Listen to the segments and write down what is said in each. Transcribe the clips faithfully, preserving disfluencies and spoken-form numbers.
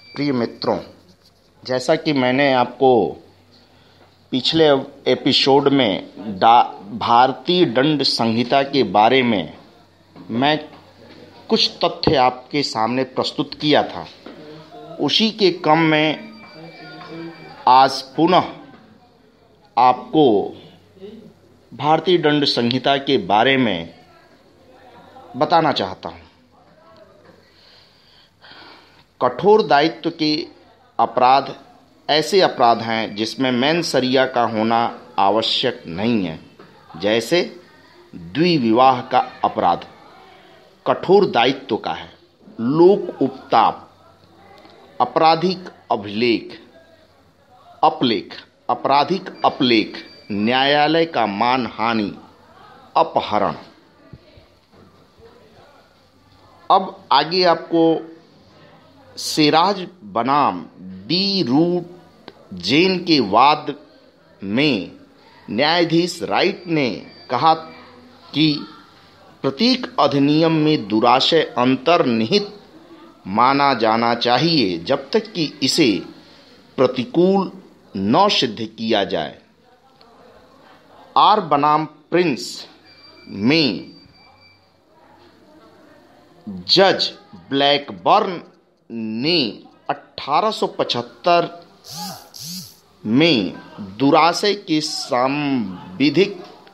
प्रिय मित्रों, जैसा कि मैंने आपको पिछले एपिसोड में डा भारतीय दंड संहिता के बारे में मैं कुछ तथ्य आपके सामने प्रस्तुत किया था, उसी के क्रम में आज पुनः आपको भारतीय दंड संहिता के बारे में बताना चाहता हूँ। कठोर दायित्व के अपराध ऐसे अपराध हैं जिसमें मेंसरिया का होना आवश्यक नहीं है, जैसे द्विविवाह का अपराध कठोर दायित्व का है। लोक उपताप, आपराधिक अभिलेख अपलेख आपराधिक अपलेख, न्यायालय का मानहानि, अपहरण। अब आगे आपको सिराज बनाम डी रूट जेन के वाद में न्यायाधीश राइट ने कहा कि प्रत्येक अधिनियम में दुराशय अंतर्निहित माना जाना चाहिए जब तक कि इसे प्रतिकूल न सिद्ध किया जाए। आर बनाम प्रिंस में जज ब्लैकबर्न ने अठारह सौ पचहत्तर में दुराशय के सांविधिक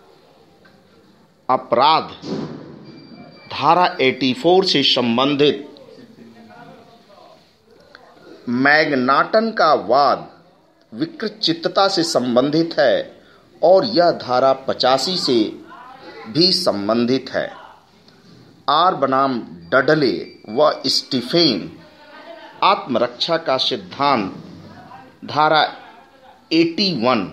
अपराध धारा चौरासी से संबंधित मैग्नाटन का वाद विकृतचित्तता से संबंधित है और यह धारा पचासी से भी संबंधित है। आर बनाम डडले व स्टीफेन आत्मरक्षा का सिद्धांत धारा इक्यासी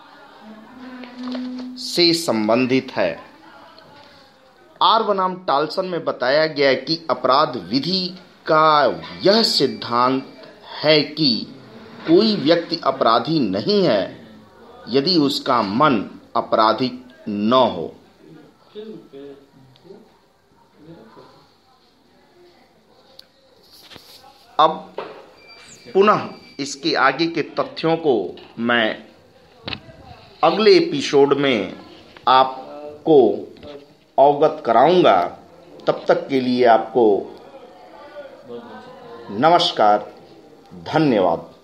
से संबंधित है। आर बनाम टाल्सन में बताया गया कि अपराध विधि का यह सिद्धांत है कि कोई व्यक्ति अपराधी नहीं है यदि उसका मन आपराधिक न हो। अब पुनः इसके आगे के तथ्यों को मैं अगले एपिसोड में आपको अवगत कराऊंगा। तब तक के लिए आपको नमस्कार, धन्यवाद।